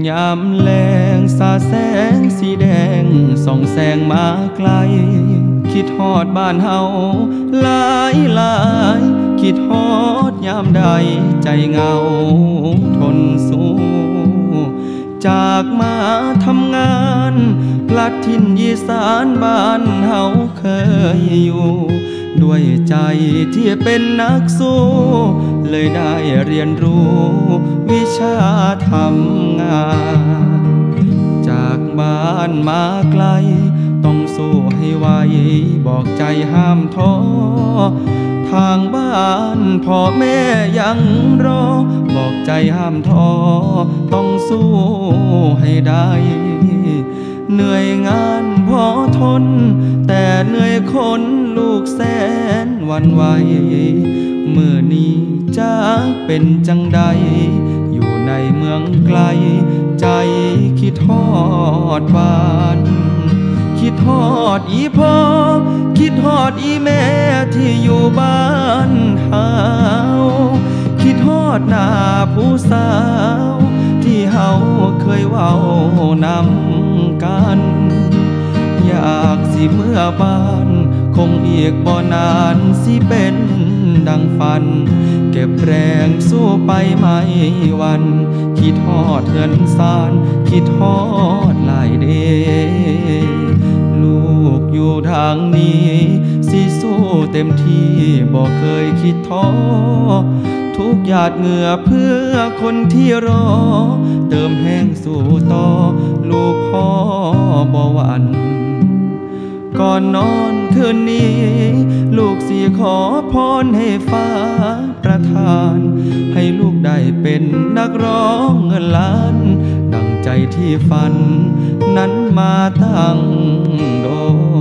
ยามแลงสาแสงสีแดงส่องแสงมาไกลคิดฮอดบ้านเฮาหลายหลายคิดฮอดยามใดใจเหงาทนสู้จากมาทำงานพลัดถิ่นอีสานบ้านเฮาเคยอยู่ด้วยใจที่เป็นนักสู้เลยได้เรียนรู้วิชาทำงานจากบ้านมาไกลต้องสู้ให้ไวบอกใจห้ามท้อทางบ้านพ่อแม่ยังรอบอกใจห้ามท้อต้องสู้ให้ได้เหนื่อยงานพอทนแต่เหนื่อยคนลูกแสนหวั่นไหวเมื่อนี้จะเป็นจังใดอยู่ในเมืองไกลใจคิดทอดบ้านคิดทอดอีพ่อคิดทอดอีแม่ที่อยู่บ้านเฮาคิดทอดหน้าผู้สาวที่เฮาเคยเว้านำกันอยากสิเมื่อบ้านคงอีกบ่นานสิเป็นดังฝันเก็บแรงสู้ไปไม่วันคิดทอดเงินสานคิดทอดหลายเดลูกอยู่ทางนี้สิสู้เต็มที่บอกเคยคิดท้อทุกหยาดเหงื่อเพื่อคนที่รอเติมแห้งสู่ต่อลูกพ่อบ่หวั่นก่อนนอนคืนนี้ลูกสิขอพรให้ฟ้าประทานให้ลูกได้เป็นนักร้องเงินล้านดังใจที่ฝันนั้นมาตั้งโดน